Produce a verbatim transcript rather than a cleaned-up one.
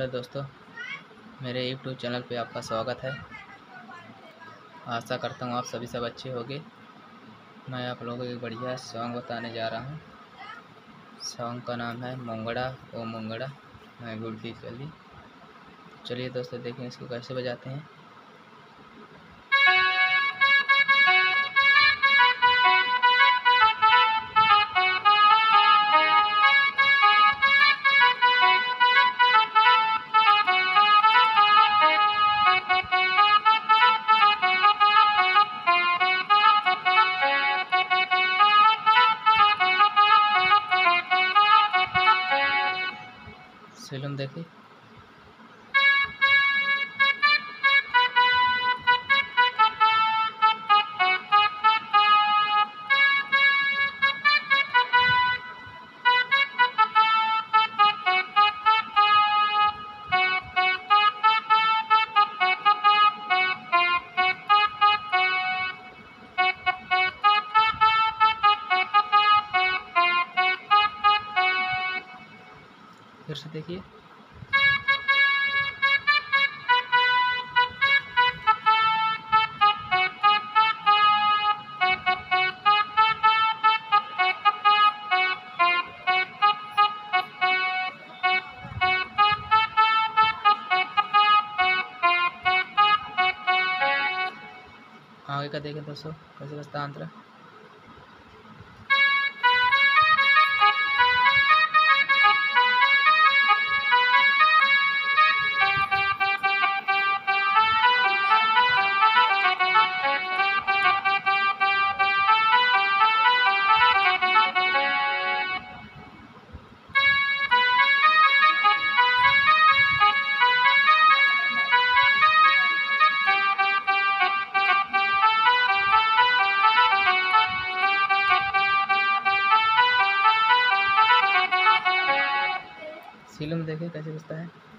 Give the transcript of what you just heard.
Hello दोस्तों, मेरे YouTube channel पे आपका स्वागत है। आशा करता हूँ आप सभी सब अच्छे होंगे। मैं आप लोगों को एक बढ़िया सॉन्ग बताने जा रहा हूँ। सॉन्ग का नाम है मुंगड़ा ओ मुंगड़ा मैं गुड़ती चली। चलिए दोस्तों, देखें इसको कैसे बजाते हैं। फिल्म देखिए। फिर से देखिए। आगे का देखें दोस्तों कैसे बजता अंतरा। फिल्म देखें कैसे बजता है।